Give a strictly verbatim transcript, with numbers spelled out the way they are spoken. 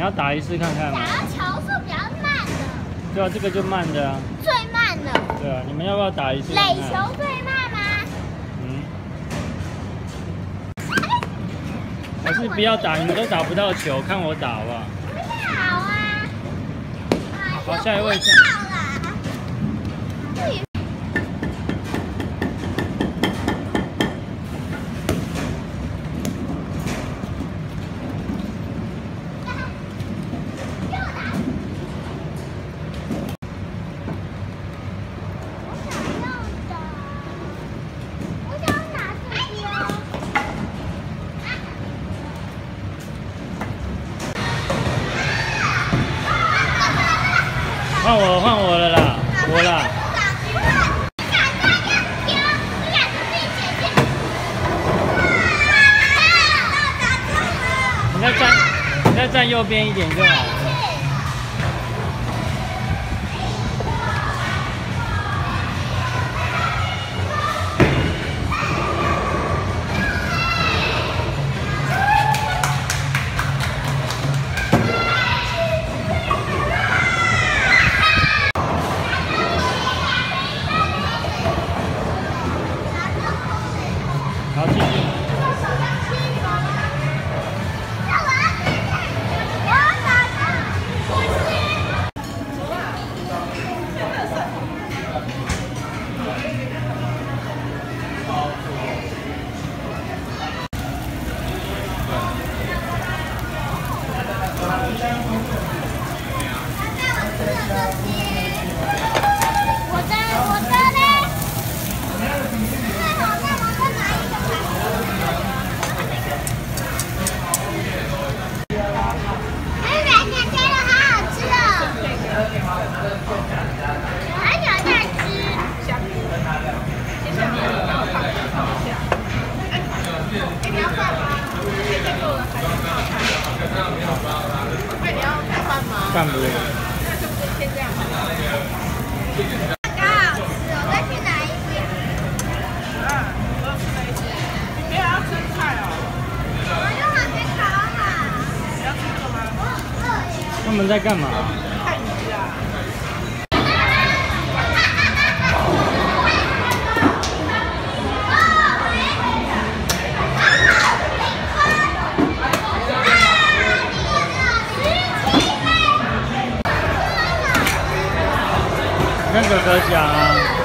要打一次看看吗？ 打到球速比较慢的。 对啊，这个就慢的啊。 最慢的。 对啊，你们要不要打一次？ 垒球最慢吗？ 嗯。还是不要打，你们都打不到球，看我打好不好？ 不要啊！ 好，下一位。换我，换我了啦，我啦。你再站，你再站右边一点就好。好，继续。 我的，我的嘞。最好再往这拿一个吧。哎，软软甜的，好好吃哦。还有在吃。香菇。谢谢你，帮我放放一下。哎，你要饭吗？现在做了还是泡菜？哎，你要盖饭吗？ 饭不用。 那就先这样吧。刚好吃，我再去拿一点。啊，我要吃那一些。你不要要吃菜哦。我就还没烤好。你要吃这个吗？我很饿耶。 他们在干嘛？ 看鱼啊。 跟哥哥讲啊。